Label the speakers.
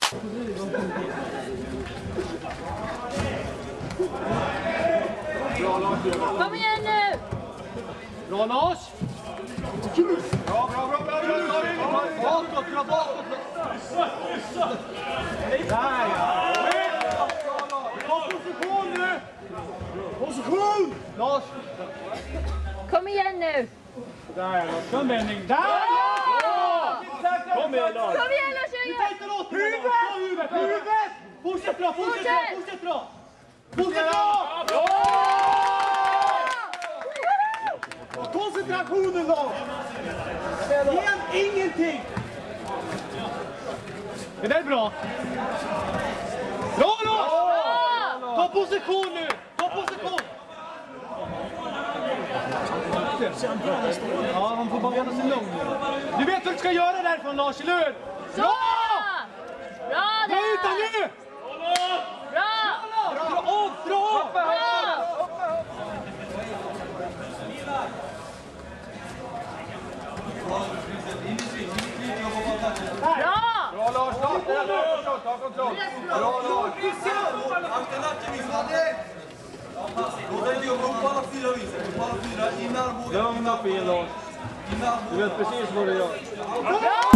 Speaker 1: Kom igen nu!
Speaker 2: Bra Lars! Bra! Bakåt, dra bakåt! Där ja! Ta position nu! Position! Lars!
Speaker 1: Kom igen nu!
Speaker 2: Där ja, Lars. Kom vändning. Där ja! Kom igen Lars!
Speaker 1: Kom igen Lars!
Speaker 2: Vi tar inte låt huvudet! Fortsätt dra! Koncentrationen då! Igen, ingenting! Det där är bra! Bra Lars! Ta position nu! Ja, han får bara vända sig lugn nu. Du vet vad du ska göra därifrån Lars, eller hur?
Speaker 1: Bra! Bra
Speaker 2: Dra ut han nu!
Speaker 1: Bra!
Speaker 2: Dra upp!
Speaker 1: Bra!
Speaker 2: Bra Lars, ta kontroll! Bra Lars!
Speaker 3: Låt dig jobba upp på alla fyra viset. På alla fyra, in armbågen.
Speaker 2: Lugn upp igen Lars. Du vet precis vad du gör.
Speaker 1: Bra!